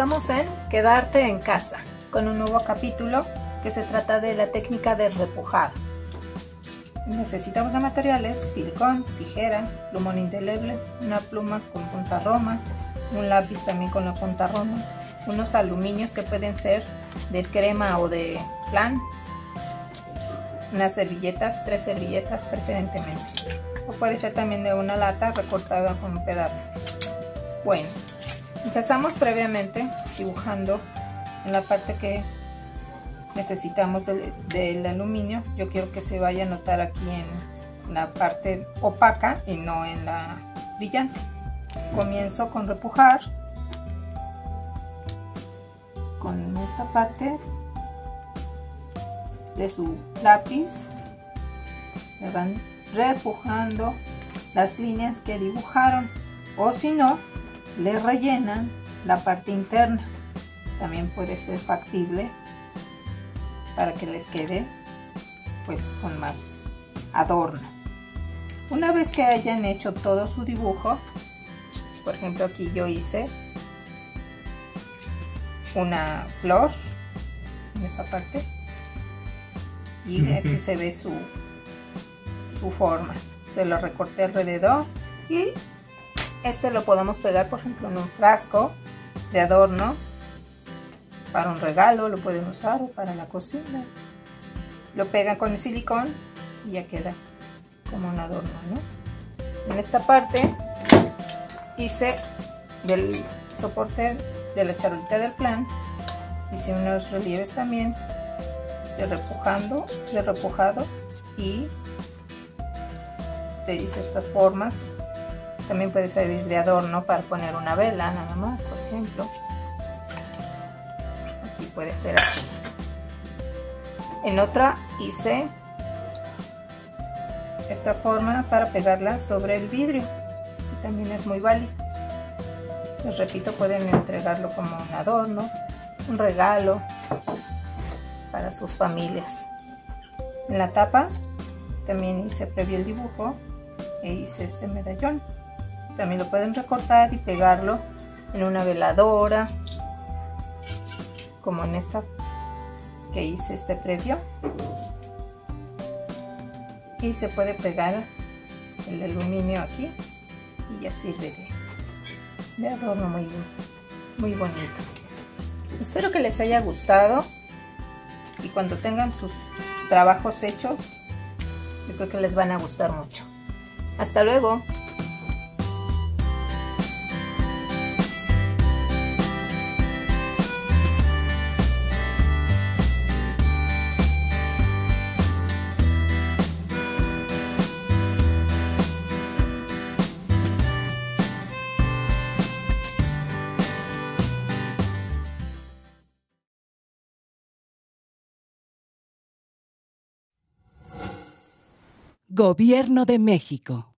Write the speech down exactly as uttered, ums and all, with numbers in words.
Estamos en Quedarte en Casa, con un nuevo capítulo que se trata de la técnica de repujado. Necesitamos de materiales: silicón, tijeras, plumón indeleble, una pluma con punta roma, un lápiz también con la punta roma, unos aluminios que pueden ser de crema o de flan, unas servilletas, tres servilletas preferentemente, o puede ser también de una lata recortada con un pedazo. Bueno, empezamos previamente dibujando en la parte que necesitamos del, del aluminio. Yo quiero que se vaya a notar aquí en la parte opaca y no en la brillante. Comienzo con repujar con esta parte de su lápiz. Le van repujando las líneas que dibujaron, o si no, le rellenan la parte interna. También puede ser factible para que les quede pues con más adorno. Una vez que hayan hecho todo su dibujo, por ejemplo aquí yo hice una flor en esta parte y aquí se ve su, su forma. Se lo recorté alrededor y este lo podemos pegar, por ejemplo, en un frasco de adorno para un regalo, lo pueden usar, o para la cocina. Lo pegan con el silicón y ya queda como un adorno, ¿no? En esta parte hice del soporte de la charolita del flan, hice unos relieves también de repujando, de repujado, y te hice estas formas. También puede servir de adorno para poner una vela nada más, por ejemplo. Aquí puede ser así. En otra hice esta forma para pegarla sobre el vidrio, y también es muy válido. Les repito, pueden entregarlo como un adorno, un regalo para sus familias. En la tapa también hice previo el dibujo e hice este medallón. También lo pueden recortar y pegarlo en una veladora, como en esta que hice este previo. Y se puede pegar el aluminio aquí y ya sirve de, de adorno muy, muy bonito. Espero que les haya gustado, y cuando tengan sus trabajos hechos, yo creo que les van a gustar mucho. Hasta luego. Gobierno de México.